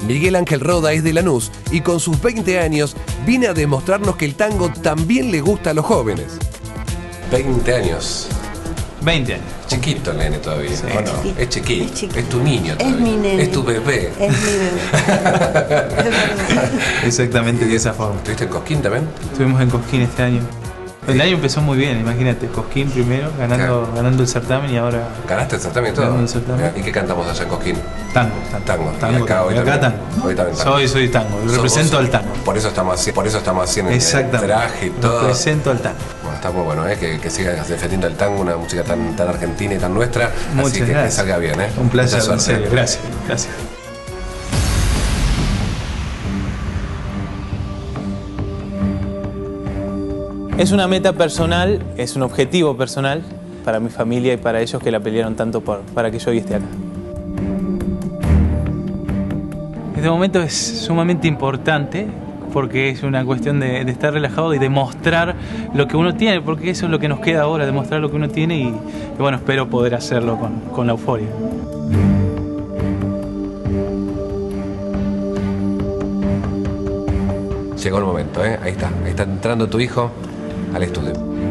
Miguel Ángel Roda es de Lanús y con sus 20 años viene a demostrarnos que el tango también le gusta a los jóvenes. 20 años. 20 años. Chiquito el nene todavía, Sí. ¿o no? Es chiquito. Es tu niño todavía. Es mi nene. Es tu bebé. Es mi bebé. Exactamente de esa forma. ¿Estuviste en Cosquín también? Estuvimos en Cosquín este año. El año empezó muy bien, imagínate. Cosquín primero, ganando el certamen y ahora ¿Ganaste el certamen y todo? Ganando el certamen. ¿Y qué cantamos allá en Cosquín? tango. Y acá hoy también. tango. Hoy también tango. Soy tango, represento al tango. Por eso estamos haciendo el Exactamente. traje y todo. Represento al tango. Bueno, está muy bueno, que sigas defendiendo el tango, una música tan argentina y tan nuestra. Muchas así que gracias. salga bien, ¿eh? Un placer, Mucha en suerte. serio. Gracias. Es una meta personal, es un objetivo personal para mi familia y para ellos que la pelearon tanto para que yo hoy esté acá. Este momento es sumamente importante porque es una cuestión de estar relajado y demostrar lo que uno tiene, porque eso es lo que nos queda ahora, demostrar lo que uno tiene y bueno, espero poder hacerlo con la euforia. Llegó el momento, ¿eh? Ahí está entrando tu hijo al estudio.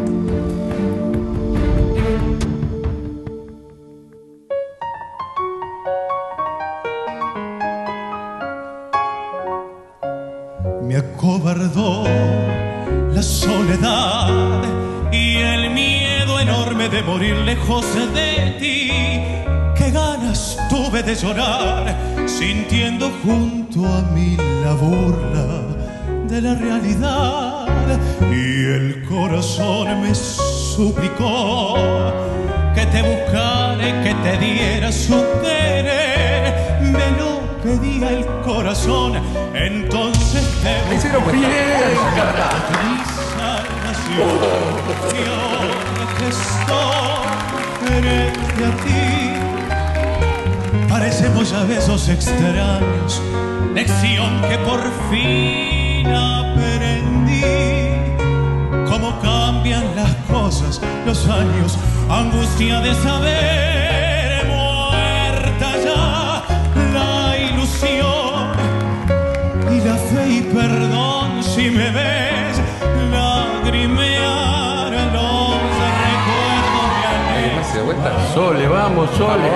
Me acobardó la soledad y el miedo enorme de morir lejos de ti. Qué ganas tuve de llorar, sintiendo junto a mí la burla de la realidad. Y el corazón me suplicó que te buscara, que te diera su querer. Me lo pedía el corazón, entonces te busqué. Mi salvación, y ahora que estoy frente a ti, parecemos ya besos extraños, lección que por fin aprendí. Cómo cambian las cosas, los años, angustia de saber, muerta ya la ilusión y la fe y perdón. Si me ves lagrimear los recuerdos de ayer. ¿De vuelta? Sole, vamos, Sole.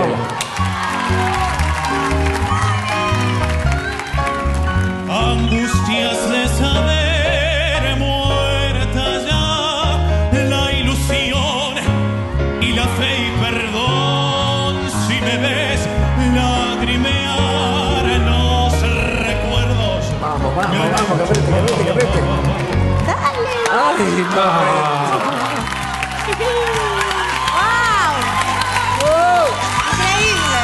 Angustias de saber, muerta ya la ilusión y la fe y perdón. Si me ves lagrimear los recuerdos. Vamos, cabrete. Dale. Ay, no. ¡Wow! Increíble.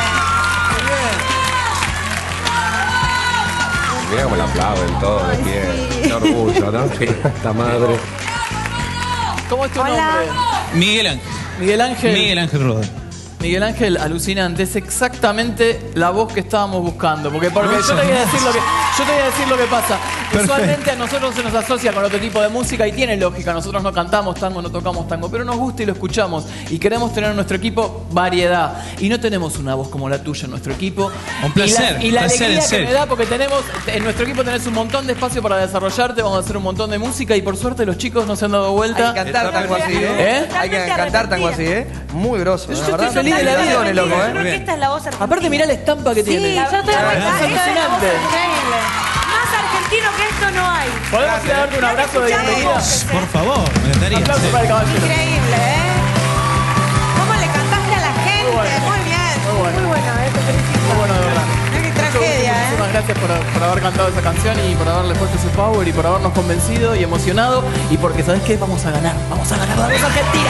Mira cómo la aplauden todo de pie. Qué orgullo, ¿no? Esta madre. ¿Cómo es tu Hola. nombre? Miguel Ángel. Miguel Ángel. Miguel Ángel Roda. Miguel Ángel, alucinante. Es exactamente la voz que estábamos buscando. Porque yo te voy a decir lo que pasa. Usualmente a nosotros se nos asocia con otro tipo de música y tiene lógica. Nosotros no cantamos tango, no tocamos tango, pero nos gusta y lo escuchamos. Y queremos tener en nuestro equipo variedad. Y no tenemos una voz como la tuya en nuestro equipo. Un placer, Y la placer, alegría en que serio. me da porque en nuestro equipo tenés un montón de espacio para desarrollarte. Vamos a hacer un montón de música y por suerte los chicos no se han dado vuelta. Hay que cantar tango así, ¿Eh? Hay que cantar tango así, Muy grosso. Yo la estoy verdad. feliz de la vida. Felicitaciones, loco, Yo creo que esta es la voz argentina. Aparte mirá la estampa que Sí, tiene. yo estoy Es alucinante. increíble. Más argentino que esto no hay. ¿Podemos ir a darte un abrazo de bienvenida? Por favor, me encantaría. Aplauso para el caballero. Increíble, ¿eh? ¿Cómo le cantaste a la gente? Muy bien. Muy bueno. Muy bueno, te felicito. Muy bueno, de verdad. Mirá qué tragedia, Muchísimas gracias por haber cantado esa canción y por haberle puesto ese power y por habernos convencido y emocionado y porque, ¿sabes qué? Vamos a ganar, vamos a Argentina.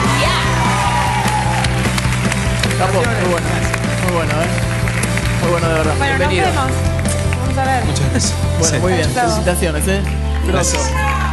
Capo, muy bueno, muy bueno, de verdad. Bueno, Bienvenido. nos vemos. Vamos a ver. Muchas gracias. Bueno, muy bien, Chao. felicitaciones, Gracias. Grosso.